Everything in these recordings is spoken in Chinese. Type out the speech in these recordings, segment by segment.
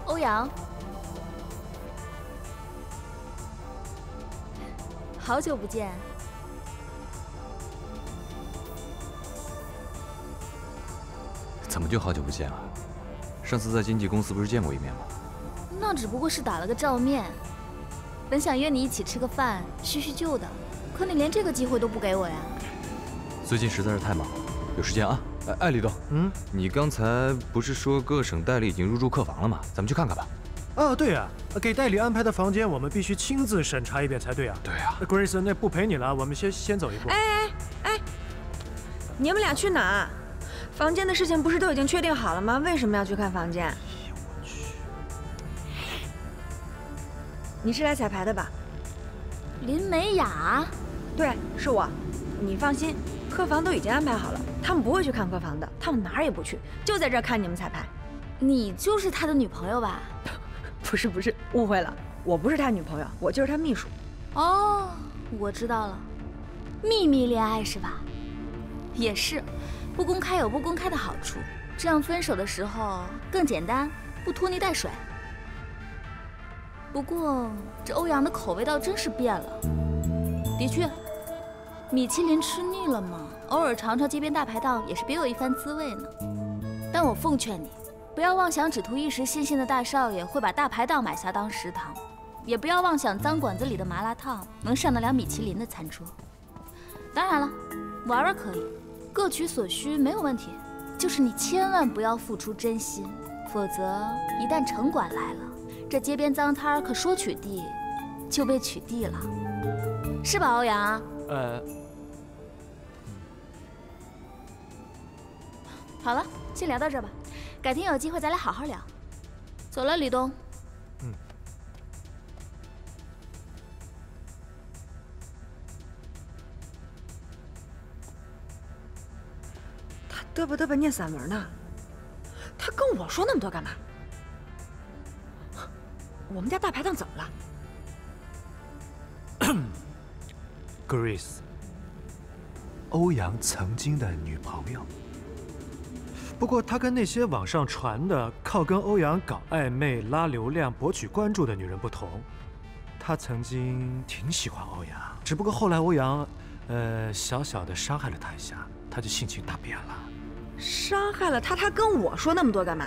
欧阳，好久不见。 怎么就好久不见了？上次在经纪公司不是见过一面吗？ 那只不过是打了个照面，本想约你一起吃个饭，叙叙旧的，可你连这个机会都不给我呀。 最近实在是太忙了，有时间啊。哎，李东，你刚才不是说各省代理已经入住客房了吗？咱们去看看吧。 哦，对呀，给代理安排的房间，我们必须亲自审查一遍才对啊。 对啊。 Grace， 那不陪你了，我们先走一步。 哎，你们俩去哪？房间的事情不是都已经确定好了吗？为什么要去看房间？ 我去。 你是来彩排的吧？ 林美雅， 对，是我。你放心，客房都已经安排好了，他们不会去看客房的，他们哪儿也不去，就在这儿看你们彩排。 你就是他的女朋友吧？ 不是，误会了，我不是他女朋友，我就是他秘书。 哦，我知道了，秘密恋爱是吧？也是，不公开有不公开的好处，这样分手的时候更简单，不拖泥带水。不过这欧阳的口味倒真是变了，的确，米其林吃腻了嘛，偶尔尝尝街边大排档也是别有一番滋味呢。但我奉劝你，不要妄想只图一时新鲜的大少爷会把大排档买下当食堂，也不要妄想脏馆子里的麻辣烫能上得了米其林的餐桌。当然了，玩玩可以，各取所需没有问题，就是你千万不要付出真心，否则一旦城管来了，这街边脏摊可说取缔就被取缔了，是吧，欧阳？好了，先聊到这儿吧，改天有机会咱俩好好聊。走了，李东。 他嘚吧嘚吧念散文呢，他跟我说那么多干嘛？我们家大排档怎么了 ？Grace， 欧阳曾经的女朋友。不过她跟那些网上传的靠跟欧阳搞暧昧、拉流量、博取关注的女人不同，她曾经挺喜欢欧阳，只不过后来欧阳，小小的伤害了她一下，她就性情大变了。 伤害了她，她跟我说那么多干嘛？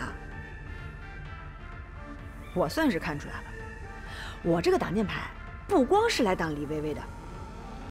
我算是看出来了，我这个挡箭牌不光是来挡李薇薇的，